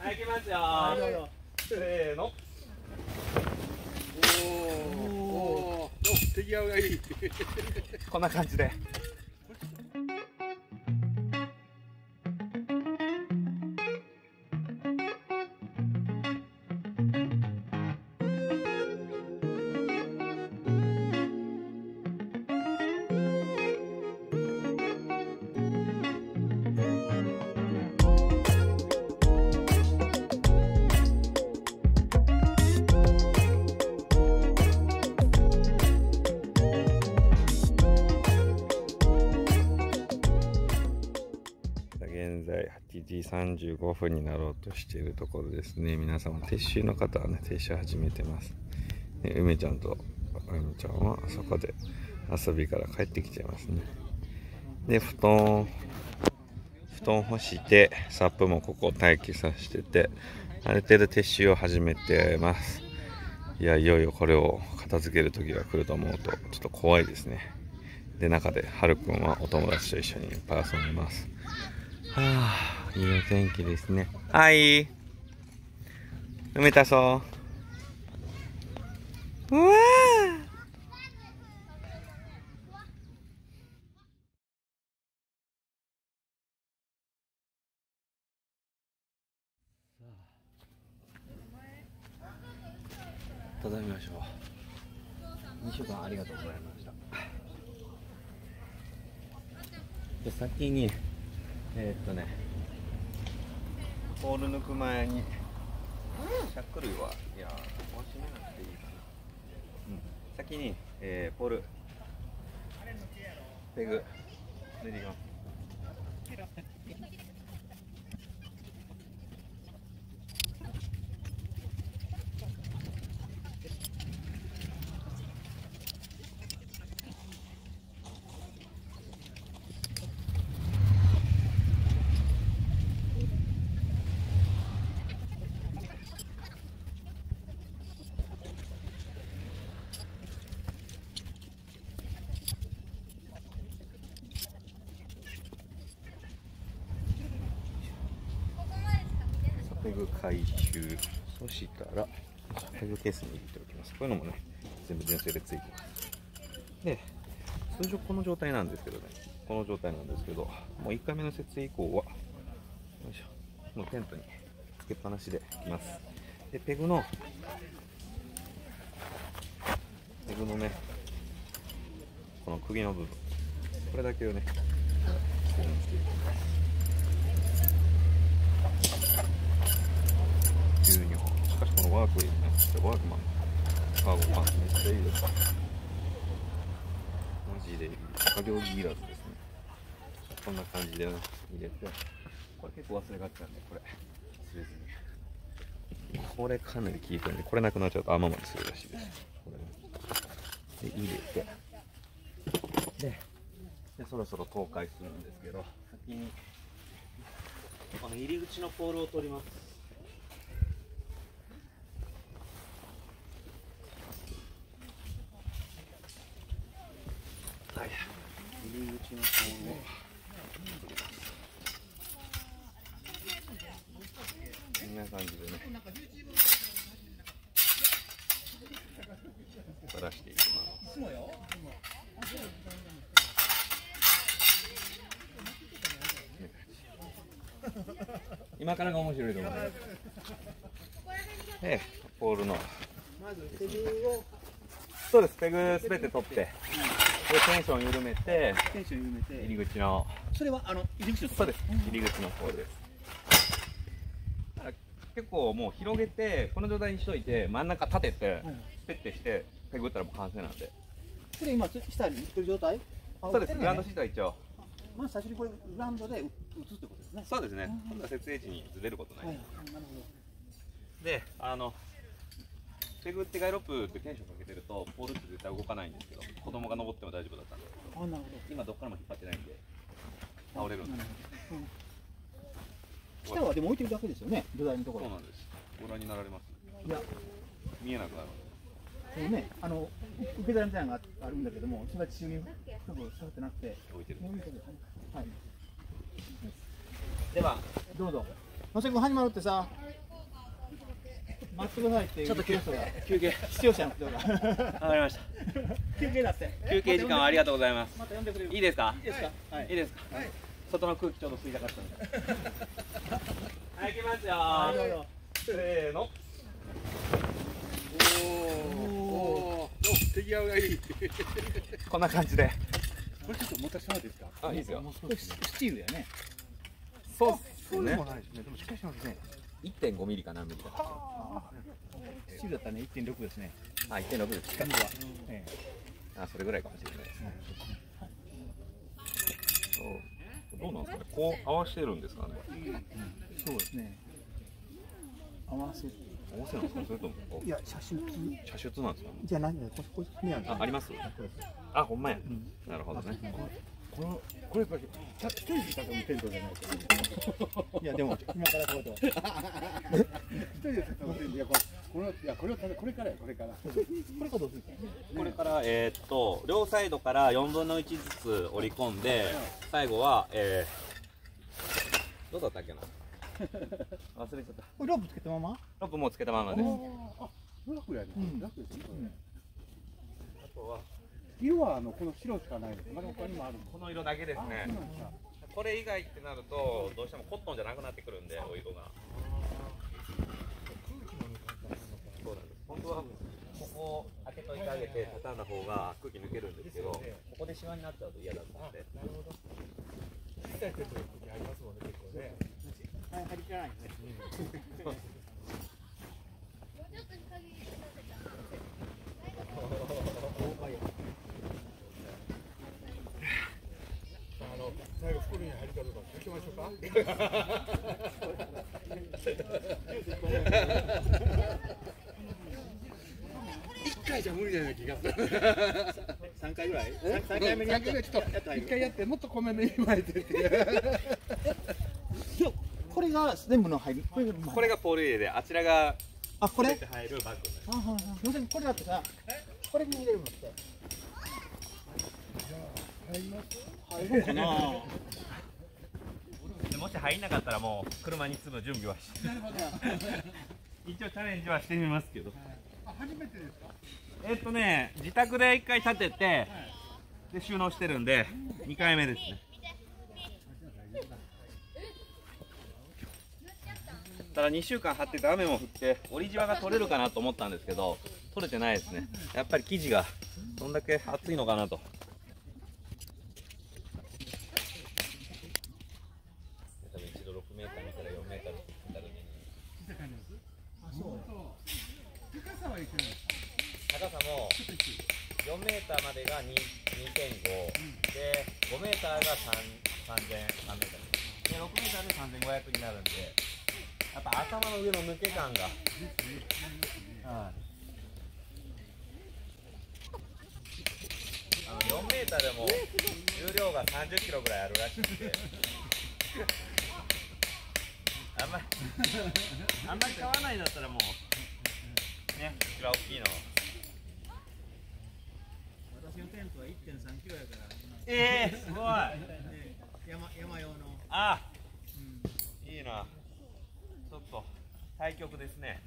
はい、行きますよ。せーの。 おお、手際がいい。 こんな感じで。現在8時35分になろうとしているところですね。皆様撤収の方はね、撤収始めてます。梅ちゃんとあゆみちゃんはそこで遊びから帰ってきちゃいますね。で、布団干してサップもここ待機させてて、ある程度撤収を始めてます。いや、いよいよこれを片付ける時が来ると思うとちょっと怖いですね。で、中ではるくんはお友達と一緒にいっぱい遊んでます。はあ、いいお天気ですね。はい。梅田そう。うわー。ただみましょう。2週間ありがとうございました。で、先にポール抜く前にシャック類はいやおしめなくていいかな。先に、ポールペグ抜いていきます。ペグ回収、そしたらペグケースに入れておきます。こういうのもね、全部純正でついてます。で、通常この状態なんですけどね、もう1回目の設営以降は、よいしょ、もうテントにつけっぱなしでいきます。で、ペグのね、この釘の部分、これだけをね、12本。しかしこのワークいいね。ワークマンカーゴパンめっちゃいいです。マジでいい。作業着いらずですね。こんな感じで、ね、入れて、これ結構忘れがちなんで、これ忘れずに。これかなり効いてるんで、これなくなっちゃうと雨漏りするらしいです。これで入れて、でそろそろ倒壊するんですけど、先にこの入り口のポールを取ります。はい、入り口のポールを取ります。こんな感じでね、垂らしていきます。今からが面白いと思います。ポールのまずペグを、 そうです、ペグすべて取って、でテンション緩めて、入り口の、 それは入り口の、 そうです、入り口のポールです。結構もう広げて、この状態にしといて、真ん中立てて、スペッてして、ペグ打ったらもう完成なんで。 これ今下に行ってる状態？ そうです、グラウンドシートは一応。 まあ最初にこれグラウンドで打つってことですね。 そうですね。今度は設営時にずれることない。 なるほど。 で、ペグってガイロップってテンションかけてるとポールって絶対動かないんですけど、子供が登っても大丈夫だったんですけど、 なるほど。 今どっからも引っ張ってないんで倒れるんです。 下はでも置いてるだけですよね、土台のところ。 そうなんです。ご覧になられます？ いや、 見えなくなる。 このね、受け皿みたいなのがあるんだけども、それが地中に深く下がってなくて置いてる。 はい。 ではどうぞ。野瀬君始まるってさ。 待ってくださいっていうちょっと休憩。 視聴者の人が。 わかりました。 休憩だって。 休憩時間ありがとうございます。 また呼んでくれる。 いいですか？ いいですか？はい。 いいですか？外の空気ちょうど吸いたかったので。はい、行きますよ。せーの。 おー、手際がいい。 こんな感じで。 これちょっと持たせてもらっていいですか？ あ、いいですよ。 これスチールやね。 そうっすそうでね。 もないですね。でもしかしますね。 1.5ミリか何ミリか。 スチールだったらね、1.6ですね。 あ、1.6ですか。 今度は。えあ、それぐらいかもしれないですね。どうなんですかね。こう合わせてるんですかね。 そうですね。合わせ。 合わせなんですか。それともこいや、写真う射出なんですか。 じゃないんだよ。これやん。 あ、あります。あ、ほんまや。なるほどね。 これやっぱり一人で多分テントじゃないと。 いや、でも今からこうと。 一人で多分テント。いやこれからやこれから。 これかどうするか。 これから両サイドから4分の1ずつ折り込んで、最後はどうだったっけな。忘れちゃった。 これロープつけたまま？ ロープもうつけたままです。 あ、楽やね。楽ですね。 あとは色はこの白しかないです。まだ他にもある。 この色だけですね。これ以外ってなるとどうしてもコットンじゃなくなってくるんで、お色が。そうなんです。本当はここを開けといてあげて畳んだ方が空気抜けるんですけど、ここでシワになっちゃうと嫌だったので。 なるほど。小さいテントの時ありますもんね、結構ね。 はい、張り切らないね。 最後袋に入るかどうか聞きましょうか。一回じゃ無理じゃない気がする。 3回ぐらい 3 3回目にやっちょっと一回やってもっと米目に巻いてって。 これが全部の入る。 これがポール入れで、あちらがあ、これ入るバッグです。 要するにこれだってさ、これに入れるのって入るのかな。 もし入んなかったらもう車に積む準備はして一応チャレンジはしてみますけど。 初めてですか？ 自宅で1回立ててで収納してるんで2回目ですね。ただ2週間張ってて雨も降って折りじわが取れるかなと思ったんですけど、取れてないですね。やっぱり生地がどんだけ厚いのかなと。多分一度6メーター見たら4メーターになるね。 高さはいくらですか？ 高さも4メーターまでが 2.5 で5メーターが3メーターで6メーターで3500になるんで、やっぱ頭の上の抜け感が、4メーターでも重量が30キロぐらいあるらしいんであんまり買わないんだったらもうね、一番大きいの。 私のテントは 1.3 キロやから。 すごい。 山用の。 あ、いいな。ちょっと対極ですね。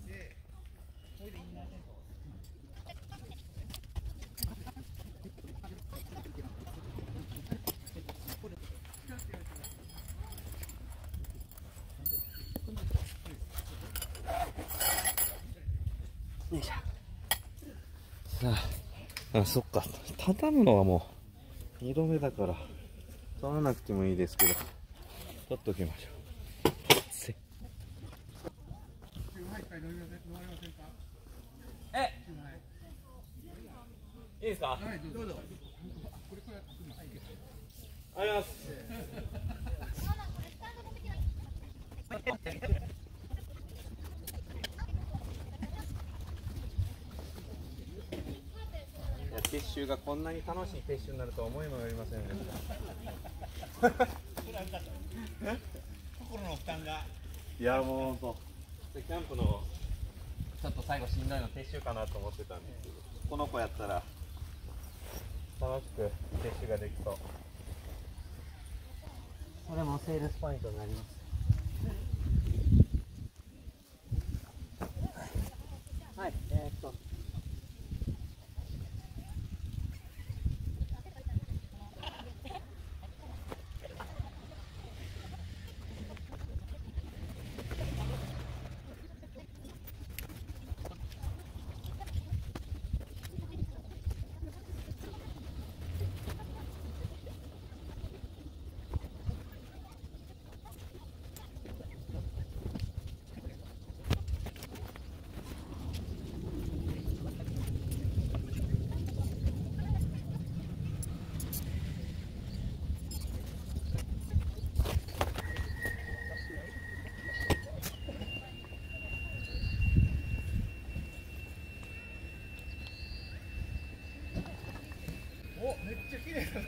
よいしょ。あ、そっか。畳むのはもう2度目だから取らなくてもいいですけど、取っときましょう。いいですか？はい、どうぞ。ありがとうございます。撤収がこんなに楽しい撤収になるとは思いもよりませんでした。 心の負担が。 いやもう本当、キャンプのちょっと最後しんどいの撤収かなと思ってたんですけど、この子やったら楽しく撤収ができそう。 これもセールスポイントになります。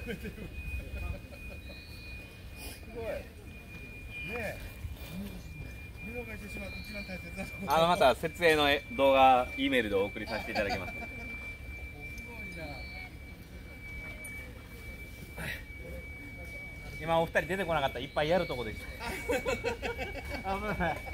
ごい。ねえ。見逃してしまって一番大切だと思う。 また設営の動画 E メールでお送りさせていただきます。 すごいな。 今お二人出てこなかったらいっぱいやるとこです。危ない。危ない。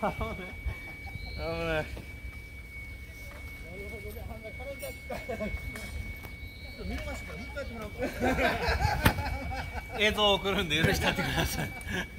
見逃してからもう一回やってもらおうか。 映像を送るんで許してやってください。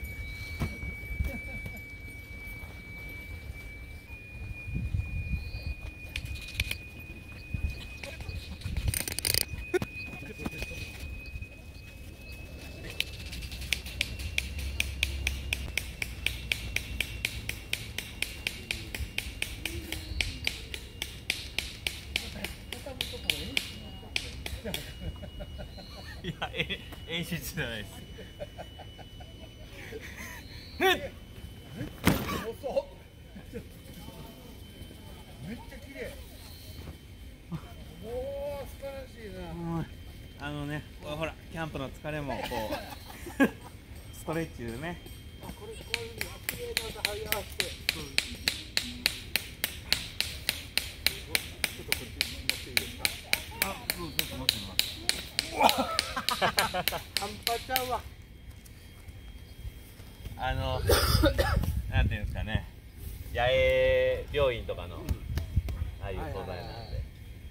いや、演出じゃないです。 遅っ。めっちゃ綺麗。おお、素晴らしいな。 ほら、キャンプの疲れもこうストレッチでね。 こういうふうに綺麗な音入らせて。ちょっとこっち持っていいですか。 ちょっと待ってみます。 半端ちゃうわ。 なんていうんですかね、野営病院とかのああいう素材なんで、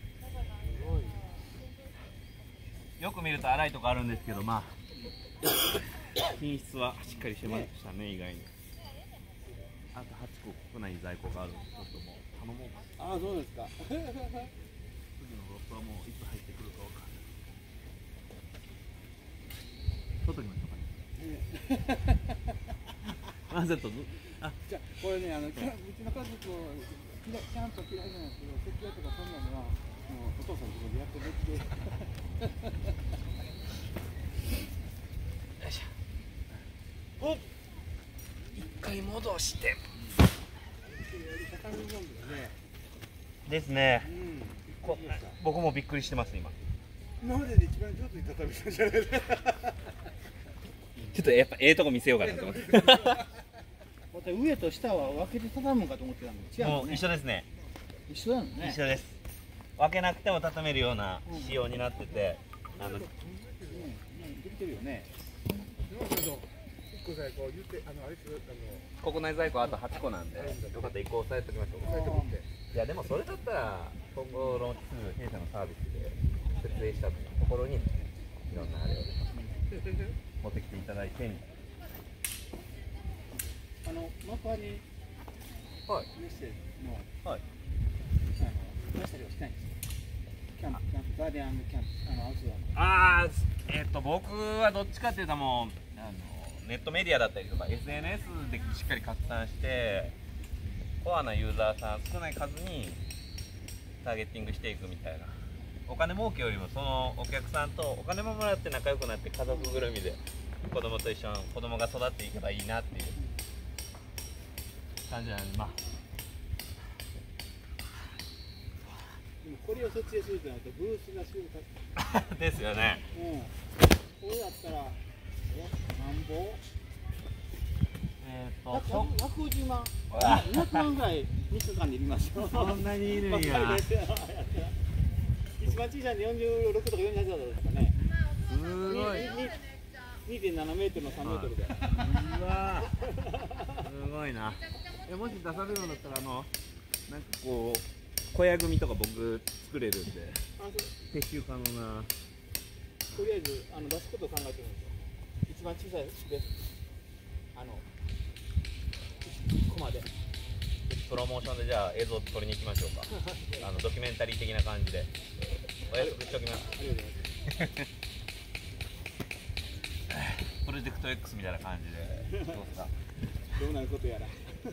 よく見ると粗いとこあるんですけど、まあ品質はしっかりしてましたね、意外に。あと8個国内に在庫があるんで、ちょっともう頼もうか。 ああ、そうですか。 次のロットはもういつ入ってくるかわかんない。取っときましょうかね。なぜとじゃあこれね、うちの家族もキャンプ嫌いなんですけど、設計とかそんなのはもうお父さんのところでやってるって。 おっ、一回戻してですね。僕もびっくりしてます今。 今までで一番上手に畳したんじゃないですか。 ちょっとやっぱとこ見せようかなと思って。 上と下は分けて畳むかと思ってたの違うもう一緒ですね。 一緒なのね。 一緒です。分けなくても畳めるような仕様になってて、 できてるよね。 一個さ、こう言ってあれする国内在庫あと8個なんで、よかったら1個押さえておきましょう。 押さえておいて。 いやでもそれだったら今後ローンチする弊社のサービスで設営したところにいろんなあれを持ってきていただいて、 マッパーにはいメッセージのはい出したりはしないんですよ。キャンプガーデン&キャンプアウトドア。 僕はどっちかっていうともうネットメディアだったりとか SNS でしっかり拡散してコアなユーザーさん少ない数にターゲッティングしていくみたいな。お金儲けよりもそのお客さんとお金ももらって仲良くなって家族ぐるみで子供と一緒に子供が育っていけばいいなっていう感じなんで、まあこれを設営するとなるとブースがすごいですよね。 これだったらなんぼ150万200万ぐらい3日間でいりますよ。 そんなにいるんや。 一番小さいの46とか48だったですかね。 すごい。 2.7 メートルの3メートルで。 うわすごいな。もし出されるんだったらなんかこう小屋組とか僕作れるんで撤収可能な。 とりあえず出すことを考えてるんですよ。一番小さいでコマでプロモーションでじゃあ映像撮りに行きましょうか。ドキュメンタリー的な感じでお約束しておきます。プロジェクト X みたいな感じでどうですか。 どうなることやら。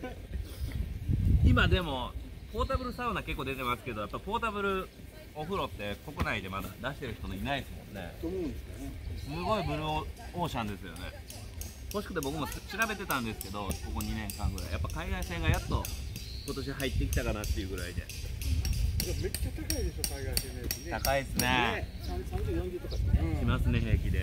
今でもポータブルサウナ結構出てますけど、やっぱポータブルお風呂って国内でまだ出してる人いないですもんね。 と思うんですよね。 すごいブルーオーシャンですよね。欲しくて僕も調べてたんですけど、ここ2年間ぐらいやっぱ海外線がやっと今年入ってきたかなっていうぐらいで、 めっちゃ高いでしょ、海外製のやつね。 高いですね。 30、40とかししますね、平気で。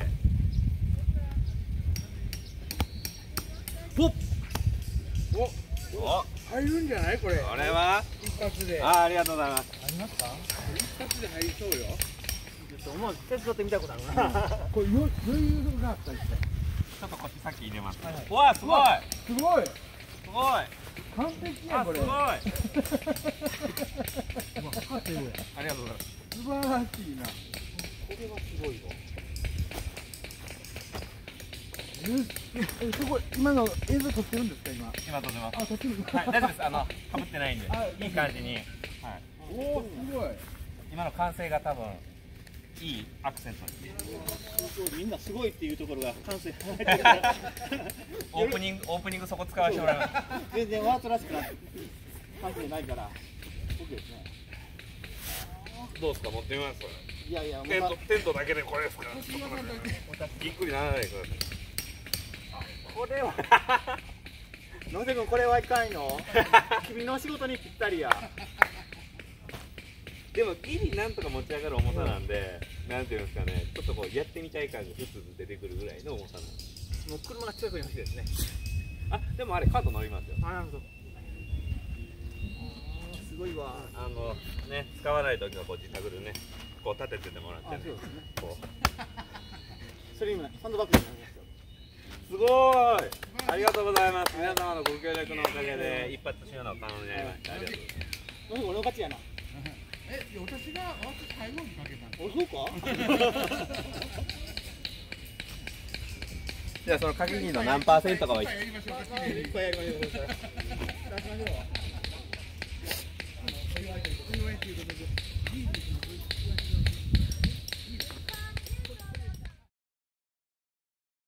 おお、 入るんじゃないこれ。 これは一発で。 ありがとうございます。 ありますか？ 一発で入りそうよ。 思わず手伝ってみたことあるな。 これ余裕があったりして。 ちょっとこっちさっき入れます。 はいはいわあ、すごいすごい。 すごい完璧やあ、 これ。 すごいあ測ってるよ。 りがとうございます。 素晴らしいな。 これはすごいわ。 すごい。今の映像撮ってるんですか今。 今撮ってます。 あ、撮ってる。 はい、大丈夫です。かぶってないんで、 あいい感じに。はい。 おお、すごい。 今の完成が多分いいアクセントです。 みんなすごいっていうところが感性入ってるからオープニングそこ使わせてもらいます。 全然ワートらしくなって感性ないから OK ですね。 どうですか、持ってみます。 いやいや、 テントだけでこれですか。ぎっくりならないでください。 これは野瀬君これはいかんよ。君の仕事にぴったりや。 でもギリなんとか持ち上がる重さなんで、なんていうんですかね、ちょっとこうやってみたい感がふつふつ出てくるぐらいの重さなんです。 もう車が近くに欲しいですね。 あ、でもあれカート乗りますよ。 あ、なるほど。すごいわ。 ね、使わないときはこう自宅でね、こう立てててもらってね、 あ、そうですね。 こうそれ今サンドバッグになりますよ。 すごーい、ありがとうございます。皆様のご協力のおかげで一発収納可能になりました。ありがとうございます。 野瀬君俺の勝ちやな。 私が最後にかけたの。 お、そうか？ じゃあその鍵金の何パーセントかはいっぱいやりましょう。出しましょう。